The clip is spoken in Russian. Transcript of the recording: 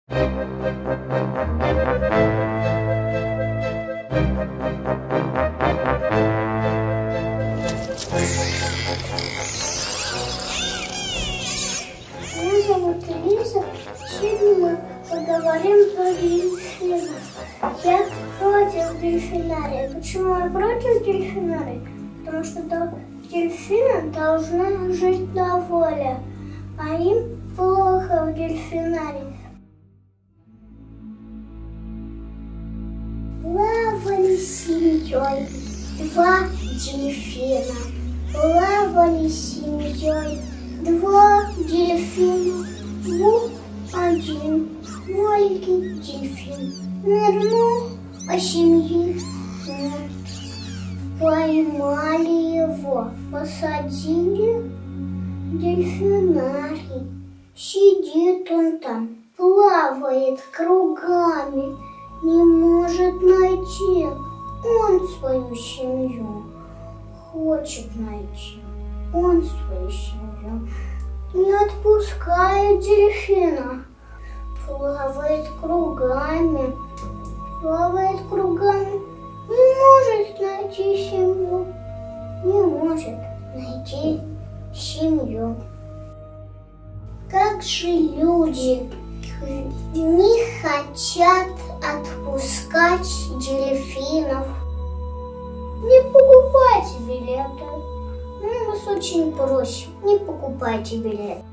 Меня зовут Лиза. Сегодня мы поговорим про дельфинов. Я против дельфинария. Почему я против дельфинария? Потому что дельфины должны жить на воле, а им плохо в дельфинарии. Плавали семьей два дельфина. Плавали семьей два дельфина. Вот один маленький дельфин нырнул, а семьи поймали его, посадили в дельфинарий. Сидит он там, плавает кругами, не может найти он свою семью. Хочет найти он свою семью. Не отпускает дельфина. Плавает кругами. Не может найти семью. Не может найти семью. Как же люди не хотят отпускать дельфинов? Не покупайте билеты. Мы вас очень просим, не покупайте билеты.